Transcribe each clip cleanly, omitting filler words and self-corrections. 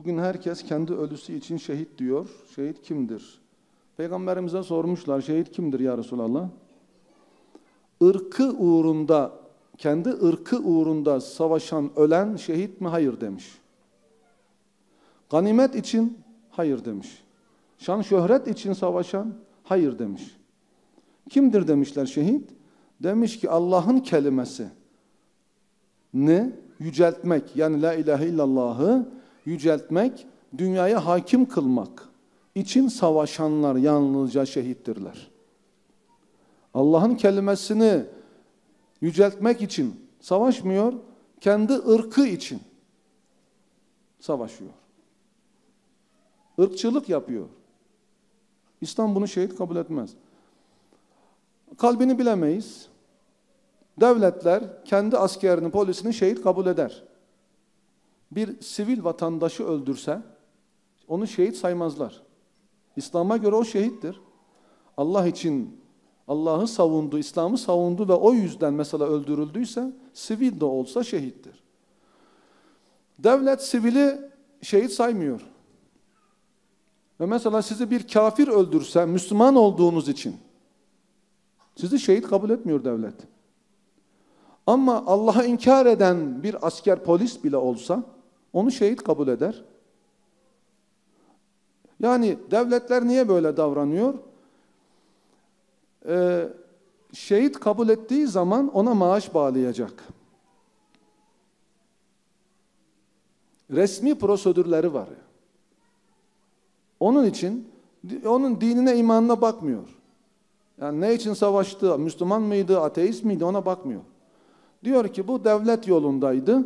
Bugün herkes kendi ölüsü için şehit diyor. Şehit kimdir? Peygamberimize sormuşlar, şehit kimdir ya Resulallah? Irkı uğrunda, kendi ırkı uğrunda savaşan, ölen şehit mi? Hayır demiş. Ganimet için? Hayır demiş. Şan şöhret için savaşan? Hayır demiş. Kimdir demişler şehit? Demiş ki Allah'ın kelimesi ne? Yüceltmek, yani la ilahe illallah'ı yüceltmek, dünyaya hakim kılmak için savaşanlar yalnızca şehittirler. Allah'ın kelimesini yüceltmek için savaşmıyor, kendi ırkı için savaşıyor. Irkçılık yapıyor. İslam bunu şehit kabul etmez. Kalbini bilemeyiz. Devletler kendi askerini, polisini şehit kabul eder. Bir sivil vatandaşı öldürse onu şehit saymazlar. İslam'a göre o şehittir. Allah için Allah'ı savundu, İslam'ı savundu ve o yüzden mesela öldürüldüyse sivil de olsa şehittir. Devlet sivili şehit saymıyor. Ve mesela sizi bir kafir öldürse Müslüman olduğunuz için sizi şehit kabul etmiyor devlet. Ama Allah'a inkar eden bir asker, polis bile olsa onu şehit kabul eder. Yani devletler niye böyle davranıyor? Şehit kabul ettiği zaman ona maaş bağlayacak. Resmi prosedürleri var. Onun için onun dinine, imanına bakmıyor. Yani ne için savaştı, Müslüman mıydı, ateist miydi ona bakmıyor. Diyor ki bu devlet yolundaydı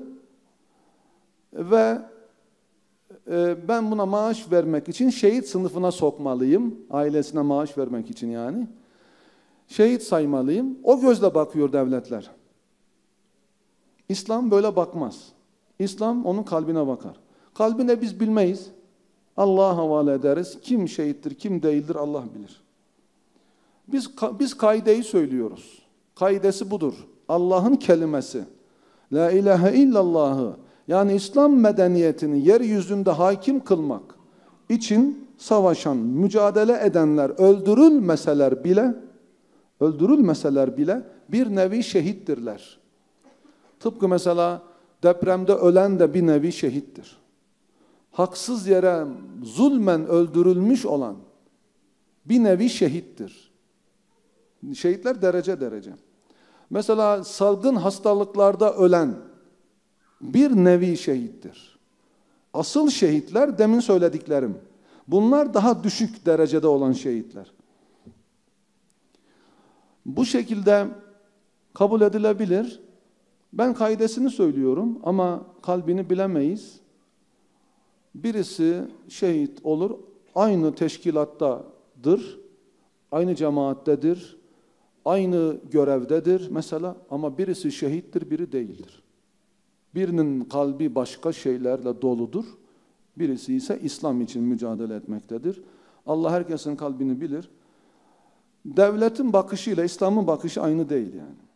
ve ben buna maaş vermek için şehit sınıfına sokmalıyım. Ailesine maaş vermek için yani. Şehit saymalıyım. O gözle bakıyor devletler. İslam böyle bakmaz. İslam onun kalbine bakar. Kalbine biz bilmeyiz. Allah'a havale ederiz. Kim şehittir, kim değildir Allah bilir. Biz kaideyi söylüyoruz. Kaidesi budur. Allah'ın kelimesi. La ilahe illallah'ı, yani İslam medeniyetini yeryüzünde hakim kılmak için savaşan, mücadele edenler öldürülmeseler bile bir nevi şehittirler. Tıpkı mesela depremde ölen de bir nevi şehittir. Haksız yere zulmen öldürülmüş olan bir nevi şehittir. Şehitler derece derece. Mesela salgın hastalıklarda ölen bir nevi şehittir. Asıl şehitler demin söylediklerim. Bunlar daha düşük derecede olan şehitler. Bu şekilde kabul edilebilir. Ben kaidesini söylüyorum ama kalbini bilemeyiz. Birisi şehit olur, aynı teşkilattadır, aynı cemaattedir, aynı görevdedir mesela ama birisi şehittir, biri değildir. Birinin kalbi başka şeylerle doludur, birisi ise İslam için mücadele etmektedir. Allah herkesin kalbini bilir. Devletin bakışıyla İslam'ın bakışı aynı değil yani.